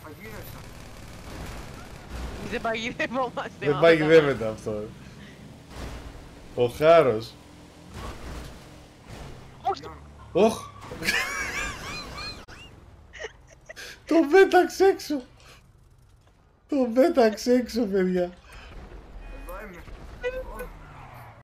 Παγίδευσα. Δεν παγιδευόμαστε. Δεν παγιδεύεται αυτό. Ο Χάρος. Όχι. Οχ. Το πέταξε έξω. Το πέταξε έξω, παιδιά. Εδώ είμαι.